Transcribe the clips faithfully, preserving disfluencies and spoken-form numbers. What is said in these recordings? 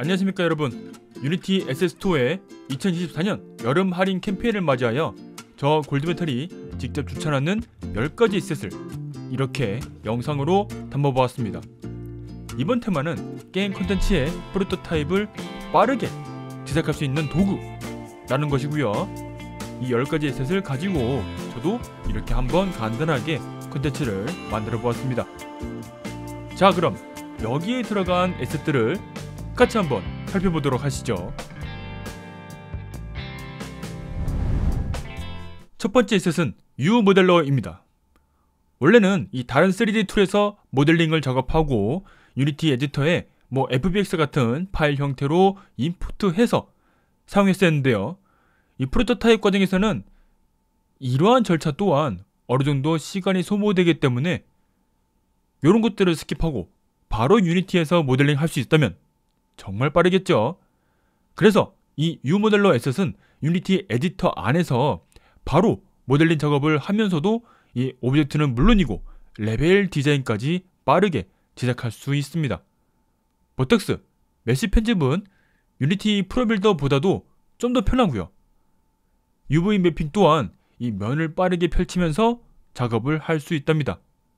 안녕하십니까 여러분. 유니티 에스에스이의 이천이십사 년 여름 할인 캠페인을 맞이하여 저 골드메탈이 직접 추천하는 열 가지 에셋을 이렇게 영상으로 담아보았습니다. 이번 테마는 게임 콘텐츠의 프로토타입을 빠르게 제작할 수 있는 도구라는 것이고요. 이 열 가지 에셋을 가지고 저도 이렇게 한번 간단하게 콘텐츠를 만들어 보았습니다. 자, 그럼 여기에 들어간 에셋들을 같이 한번 살펴보도록 하시죠. 첫 번째 에셋은 U 모델러입니다. 원래는 이 다른 쓰리디 툴에서 모델링을 작업하고 유니티 에디터에 뭐 에프비엑스 같은 파일 형태로 임포트해서 사용했었는데요. 이 프로토타입 과정에서는 이러한 절차 또한 어느 정도 시간이 소모되기 때문에 이런 것들을 스킵하고 바로 유니티에서 모델링 할 수 있다면 정말 빠르겠죠. 그래서 이 U모델러 에셋은 유니티 에디터 안에서 바로 모델링 작업을 하면서도 이 오브젝트는 물론이고 레벨 디자인까지 빠르게 제작할 수 있습니다. 버텍스, 메시 편집은 유니티 프로빌더보다도 좀 더 편하고요. 유브이 매핑 또한 이 면을 빠르게 펼치면서 작업을 할 수 있답니다.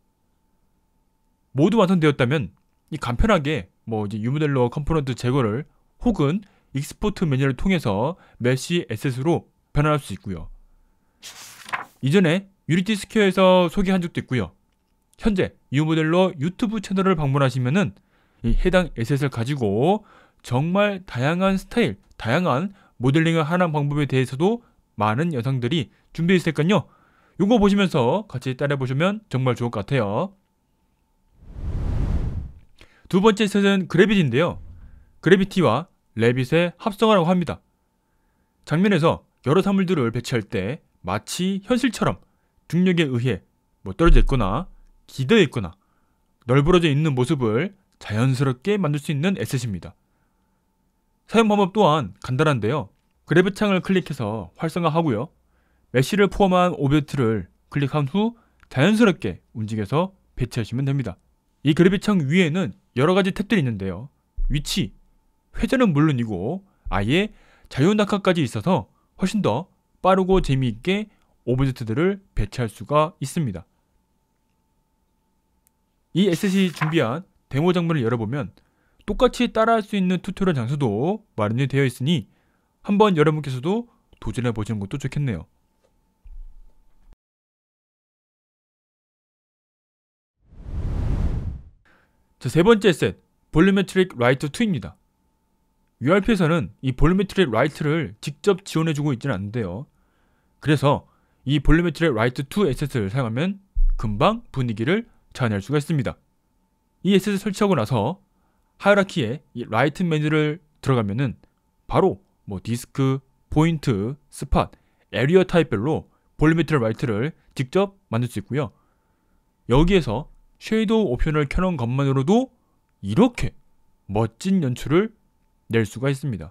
모두 완성되었다면 이 간편하게 뭐 이제 U모델러 컴포넌트 제거를 혹은 익스포트 메뉴를 통해서 메시 에셋으로 변환할 수 있고요. 이전에 유니티 스퀘어에서 소개한 적도 있고요. 현재 U모델러 유튜브 채널을 방문하시면은 이 해당 에셋을 가지고 정말 다양한 스타일, 다양한 모델링을 하는 방법에 대해서도 많은 영상들이 준비되어 있으니까요. 이거 보시면서 같이 따라해 보시면 정말 좋을 것 같아요. 두 번째 셋은 그래비티인데요. 그래비티와 레빗의 합성어라고 합니다. 장면에서 여러 사물들을 배치할 때 마치 현실처럼 중력에 의해 뭐 떨어져 있거나 기대어 있거나 널브러져 있는 모습을 자연스럽게 만들 수 있는 에셋입니다. 사용 방법 또한 간단한데요. 그래브 창을 클릭해서 활성화하고요. 메쉬를 포함한 오브젝트를 클릭한 후 자연스럽게 움직여서 배치하시면 됩니다. 이 그래비 창 위에는 여러가지 탭들이 있는데요. 위치, 회전은 물론이고 아예 자유낙하까지 있어서 훨씬 더 빠르고 재미있게 오브젝트들을 배치할 수가 있습니다. 이 에셋이 준비한 데모 장면을 열어보면 똑같이 따라할 수 있는 튜토리얼 장소도 마련이 되어 있으니 한번 여러분께서도 도전해 보시는 것도 좋겠네요. 자, 세 번째 에셋, 볼루메트릭 라이트 이입니다. 유알피에서는 이 볼루메트릭 라이트를 직접 지원해주고 있지는 않는데요. 그래서 이 볼루메트릭 라이트 이 에셋을 사용하면 금방 분위기를 자아낼 수가 있습니다. 이 에셋을 설치하고 나서 하이라키에 이 라이트 메뉴를 들어가면은 바로 뭐 디스크, 포인트, 스팟, 에리어 타입별로 볼루메트릭 라이트를 직접 만들 수 있고요. 여기에서 쉐이도우 옵션을 켜놓은 것만으로도 이렇게 멋진 연출을 낼 수가 있습니다.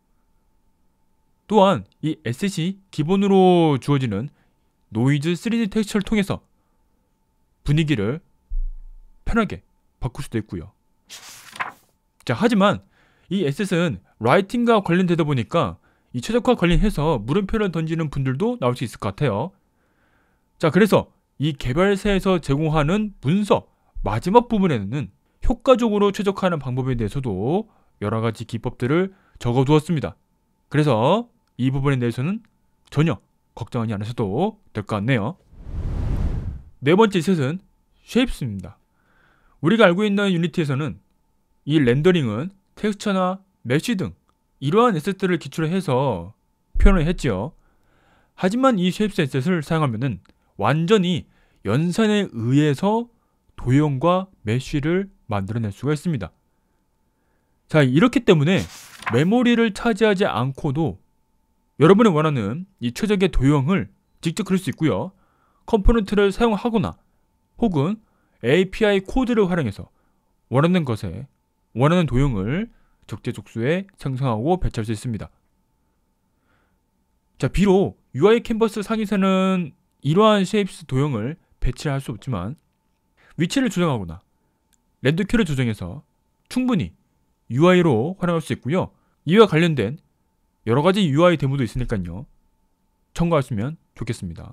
또한 이 에셋이 기본으로 주어지는 노이즈 쓰리디 텍스처를 통해서 분위기를 편하게 바꿀 수도 있고요. 자, 하지만 이 에셋은 라이팅과 관련되다 보니까 이 최적화 관련해서 물음표를 던지는 분들도 나올 수 있을 것 같아요. 자, 그래서 이 개발사에서 제공하는 문서 마지막 부분에는 효과적으로 최적화하는 방법에 대해서도 여러가지 기법들을 적어두었습니다. 그래서 이 부분에 대해서는 전혀 걱정하지 않으셔도 될 것 같네요. 네 번째 셋은 쉐입스입니다. 우리가 알고 있는 유니티에서는 이 렌더링은 텍스처나 메쉬 등 이러한 에셋들을 기초로 해서 표현을 했지요. 하지만 이 쉐입스 에셋을 사용하면은 완전히 연산에 의해서 도형과 메쉬를 만들어낼 수가 있습니다. 자, 이렇기 때문에 메모리를 차지하지 않고도 여러분이 원하는 이 최적의 도형을 직접 그릴 수 있고요. 컴포넌트를 사용하거나 혹은 에이피아이 코드를 활용해서 원하는 것에 원하는 도형을 적재적소에 생성하고 배치할 수 있습니다. 자, 비록 유아이 캔버스 상에서는 이러한 쉐입스 도형을 배치할 수 없지만 위치를 조정하거나 렌더큐를 조정해서 충분히 유아이로 활용할 수 있고요. 이와 관련된 여러가지 유아이 데모도 있으니까요. 참고하시면 좋겠습니다.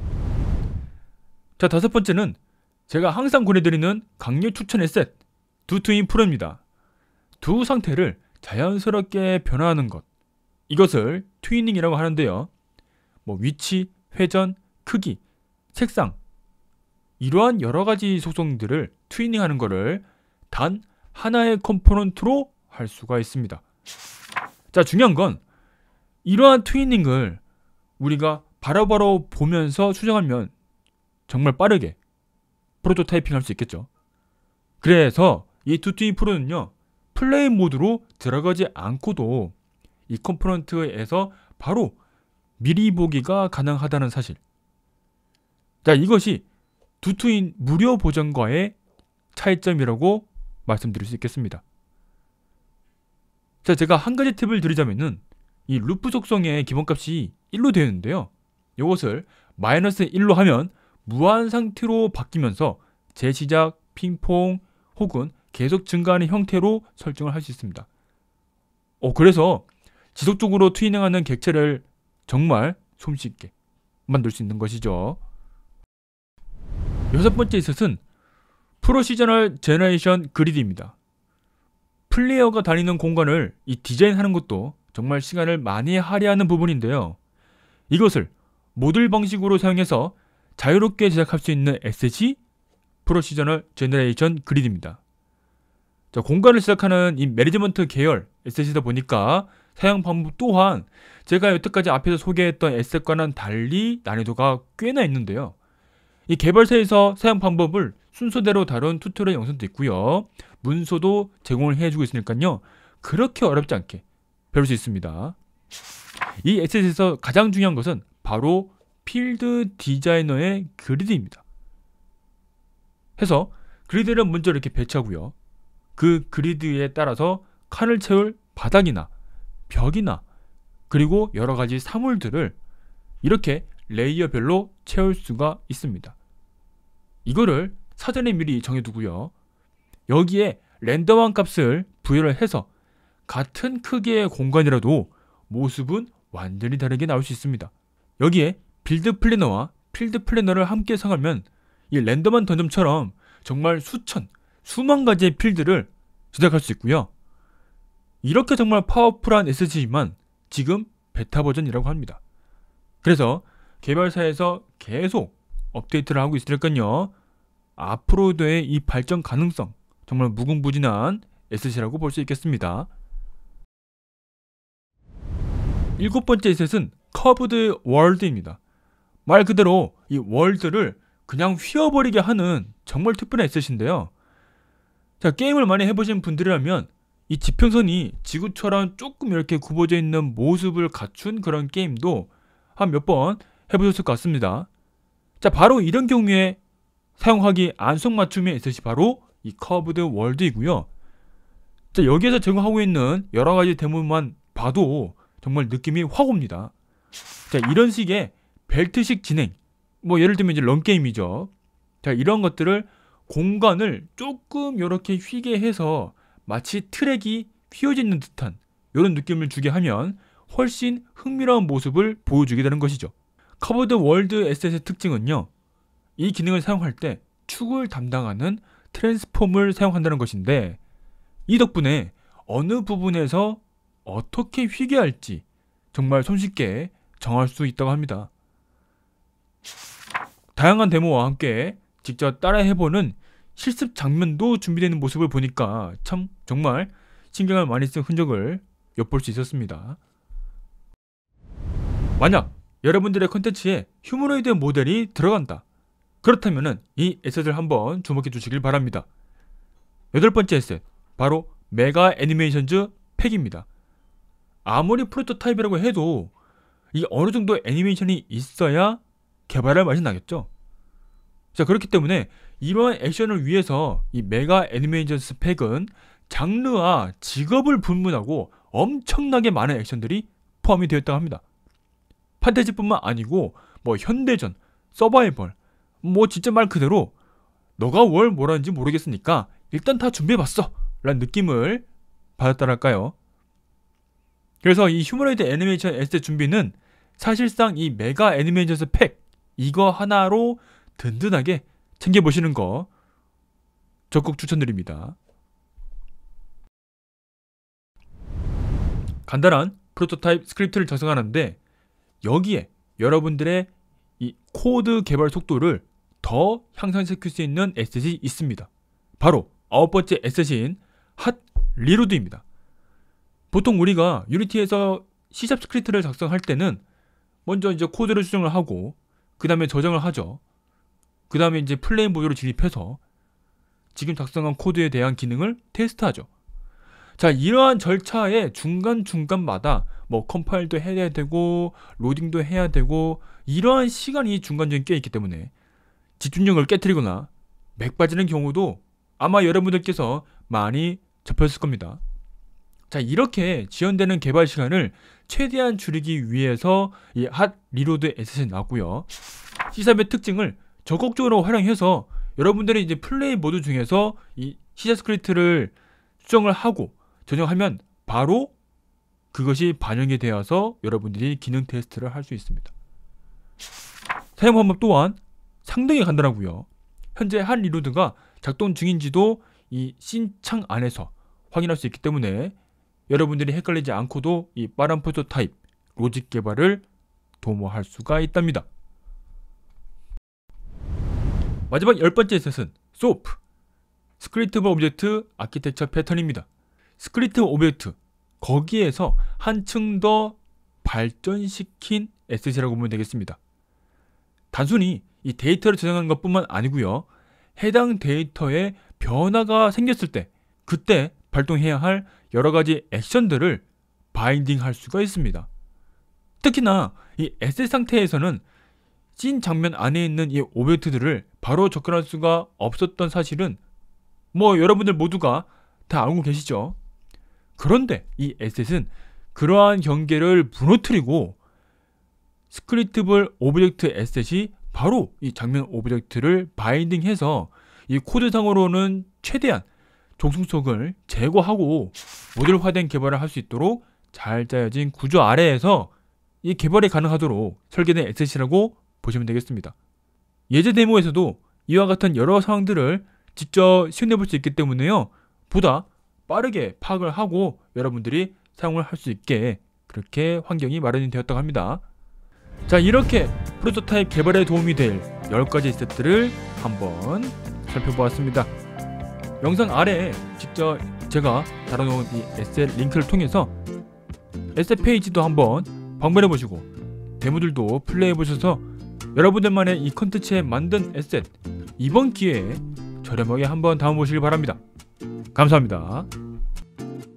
자, 다섯 번째는 제가 항상 권해드리는 강력 추천 에셋 두트윈 프로입니다. 두 상태를 자연스럽게 변화하는 것, 이것을 트위닝이라고 하는데요. 뭐 위치, 회전, 크기, 색상, 이러한 여러가지 속성들을 트위닝하는 것을 단 하나의 컴포넌트로 할 수가 있습니다. 자, 중요한 건 이러한 트위닝을 우리가 바로바로 보면서 수정하면 정말 빠르게 프로토타이핑 할 수 있겠죠. 그래서 이 두트윈 프로는요, 플레이 모드로 들어가지 않고도 이 컴포넌트에서 바로 미리 보기가 가능하다는 사실. 자, 이것이 두트윈 무료 버전과의 차이점이라고 말씀드릴 수 있겠습니다. 자, 제가 한 가지 팁을 드리자면은 이 루프 속성의 기본값이 일로 되어 있는데요. 이것을 마이너스 일로 하면 무한 상태로 바뀌면서 재시작, 핑퐁 혹은 계속 증가하는 형태로 설정을 할 수 있습니다. 어, 그래서 지속적으로 트위닝하는 객체를 정말 손쉽게 만들 수 있는 것이죠. 여섯 번째 에셋은 프로시저널 제너레이션 그리드입니다. 플레이어가 다니는 공간을 이 디자인하는 것도 정말 시간을 많이 할애하는 부분인데요. 이것을 모듈 방식으로 사용해서 자유롭게 제작할 수 있는 에셋이 프로시저널 제너레이션 그리드입니다. 자, 공간을 시작하는 이 매니지먼트 계열 에셋이다 보니까 사용 방법 또한 제가 여태까지 앞에서 소개했던 에셋과는 달리 난이도가 꽤나 있는데요. 이 개발사에서 사용 방법을 순서대로 다룬 튜토리얼 영상도 있고요. 문서도 제공을 해주고 있으니까요. 그렇게 어렵지 않게 배울 수 있습니다. 이 에셋에서 가장 중요한 것은 바로 필드 디자이너의 그리드입니다. 해서 그리드를 먼저 이렇게 배치하고요. 그 그리드에 따라서 칸을 채울 바닥이나 벽이나 그리고 여러가지 사물들을 이렇게 레이어별로 채울 수가 있습니다. 이거를 사전에 미리 정해두고요. 여기에 랜덤한 값을 부여를 해서 같은 크기의 공간이라도 모습은 완전히 다르게 나올 수 있습니다. 여기에 빌드 플래너와 필드 플래너를 함께 사용하면 이 랜덤한 던점처럼 정말 수천, 수만 가지의 필드를 제작할 수 있고요. 이렇게 정말 파워풀한 에셋이지만 지금 베타 버전이라고 합니다. 그래서 개발사에서 계속 업데이트를 하고 있으니까요. 앞으로도의 이 발전 가능성 정말 무궁무진한 에셋이라고 볼 수 있겠습니다. 일곱 번째 에셋은 커브드 월드입니다. 말 그대로 이 월드를 그냥 휘어버리게 하는 정말 특별한 에셋인데요. 자, 게임을 많이 해보신 분들이라면 이 지평선이 지구처럼 조금 이렇게 굽어져 있는 모습을 갖춘 그런 게임도 한 몇 번 해보셨을 것 같습니다. 자, 바로 이런 경우에 사용하기 안성맞춤의 에셋이 바로 이 커브드 월드이고요. 자, 여기에서 제공하고 있는 여러가지 데모만 봐도 정말 느낌이 확 옵니다. 자, 이런 식의 벨트식 진행, 뭐 예를 들면 이제 런게임이죠. 자, 이런 것들을 공간을 조금 이렇게 휘게 해서 마치 트랙이 휘어지는 듯한 이런 느낌을 주게 하면 훨씬 흥미로운 모습을 보여주게 되는 것이죠. 커브드 월드 에셋의 특징은요, 이 기능을 사용할 때 축을 담당하는 트랜스폼을 사용한다는 것인데, 이 덕분에 어느 부분에서 어떻게 휘게 할지 정말 손쉽게 정할 수 있다고 합니다. 다양한 데모와 함께 직접 따라해보는 실습 장면도 준비되는 모습을 보니까 참 정말 신경을 많이 쓴 흔적을 엿볼 수 있었습니다. 만약 여러분들의 컨텐츠에 휴머노이드 모델이 들어간다, 그렇다면 이 에셋을 한번 주목해 주시길 바랍니다. 여덟 번째 에셋, 바로 메가 애니메이션즈 팩입니다. 아무리 프로토타입이라고 해도 이 어느 정도 애니메이션이 있어야 개발할 맛이 나겠죠. 자, 그렇기 때문에 이러한 액션을 위해서 이 메가 애니메이션즈 팩은 장르와 직업을 불문하고 엄청나게 많은 액션들이 포함이 되어 있다고 합니다. 판타지뿐만 아니고 뭐 현대전, 서바이벌, 뭐 진짜 말 그대로 너가 뭘 뭐라는지 모르겠으니까 일단 다 준비해봤어 라는 느낌을 받았다랄까요. 그래서 이 휴머노이드 애니메이션 에셋 준비는 사실상 이 메가 애니메이션 팩 이거 하나로 든든하게 챙겨보시는 거 적극 추천드립니다. 간단한 프로토타입 스크립트를 작성하는데 여기에 여러분들의 이 코드 개발 속도를 더 향상시킬 수 있는 에셋이 있습니다. 바로 아홉 번째 에셋인 핫 리로드입니다. 보통 우리가 유니티에서 C샵 스크립트를 작성할 때는 먼저 이제 코드를 수정을 하고 그 다음에 저장을 하죠. 그 다음에 이제 플레인 모드로 진입해서 지금 작성한 코드에 대한 기능을 테스트하죠. 자, 이러한 절차의 중간중간마다 뭐 컴파일도 해야 되고 로딩도 해야 되고 이러한 시간이 중간중간 껴있기 때문에 집중력을 깨트리거나 맥 빠지는 경우도 아마 여러분들께서 많이 접했을 겁니다. 자, 이렇게 지연되는 개발 시간을 최대한 줄이기 위해서 이 핫 리로드 에셋이 나왔고요. C샵의 특징을 적극적으로 활용해서 여러분들이 이제 플레이 모드 중에서 이 C샵 스크립트를 수정을 하고 저장하면 바로 그것이 반영이 되어서 여러분들이 기능 테스트를 할 수 있습니다. 사용 방법 또한 상당히 간단하고요. 현재 핫 리로드가 작동 중인지도 이 씬 창 안에서 확인할 수 있기 때문에 여러분들이 헷갈리지 않고도 이 빠른 프로토타입 로직 개발을 도모할 수가 있답니다. 마지막 열 번째 셋은 소프 스크립트블 오브젝트 아키텍처 패턴입니다. 스크립트 오브젝트 거기에서 한층 더 발전시킨 에셋이라고 보면 되겠습니다. 단순히 이 데이터를 저장하는 것 뿐만 아니고요. 해당 데이터에 변화가 생겼을 때 그때 발동해야 할 여러가지 액션들을 바인딩 할 수가 있습니다. 특히나 이 에셋 상태에서는 씬 장면 안에 있는 이 오브젝트들을 바로 접근할 수가 없었던 사실은 뭐 여러분들 모두가 다 알고 계시죠. 그런데 이 에셋은 그러한 경계를 무너뜨리고 스크립트블 오브젝트 에셋이 바로 이 장면 오브젝트를 바인딩해서 이 코드상으로는 최대한 종속성을 제거하고 모듈화된 개발을 할 수 있도록 잘 짜여진 구조 아래에서 이 개발이 가능하도록 설계된 에셋이라고 보시면 되겠습니다. 예제 데모에서도 이와 같은 여러 상황들을 직접 시연해 볼 수 있기 때문에요. 보다 빠르게 파악을 하고 여러분들이 사용을 할 수 있게 그렇게 환경이 마련이 되었다고 합니다. 자, 이렇게 프로토타입 개발에 도움이 될 열 가지 에셋들을 한번 살펴보았습니다. 영상 아래에 직접 제가 달아놓은 이 에셋 링크를 통해서 에셋 페이지도 한번 방문해보시고 데모들도 플레이해보셔서 여러분들만의 이 컨텐츠에 만든 에셋 이번 기회에 저렴하게 한번 담아보시길 바랍니다. 감사합니다.